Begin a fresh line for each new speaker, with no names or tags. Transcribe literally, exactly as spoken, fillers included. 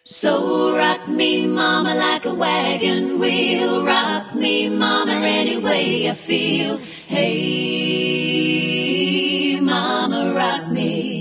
So rock me, mama, like a wagon wheel. Rock me, mama, any way I feel. Hey, mama, rock me.